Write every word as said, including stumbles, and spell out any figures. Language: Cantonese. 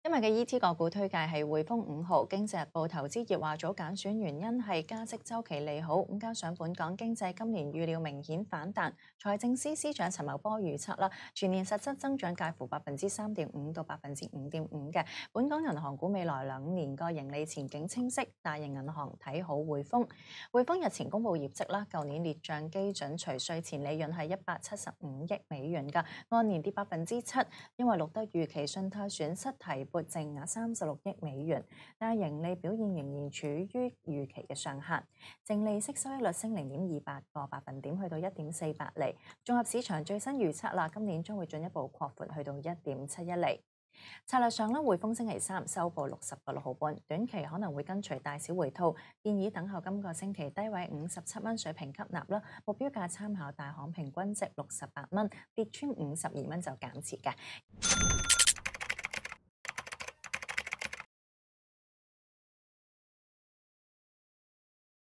今日嘅 E T 個股推介係匯豐五號。經濟日報投資業話早揀選原因係加息週期利好，咁加上本港經濟今年預料明顯反彈。財政司司長陳茂波預測啦，全年實質增長介乎百分之三點五到百分之五點五嘅。本港銀行股未來兩年個盈利前景清晰，大型銀行睇好匯豐。匯豐日前公布業績啦，舊年列賬基準除稅前利潤係一百七十五億美元㗎，按年跌百分之七，因為錄得預期信貸損失提撥淨額三十六億美元，但係盈利表現仍然處於預期嘅上限。淨利息收益率升零點二八個百分點，去到一點四八厘。綜合市場最新預測啦，今年將會進一步擴闊，去到一點七一厘。策略上咧，匯豐星期三收報六十個六毫半，短期可能會跟隨大小回吐，建議等候今個星期低位五十七蚊水平吸納啦。目標價參考大行平均值六十八蚊，跌穿五十二蚊就減持嘅。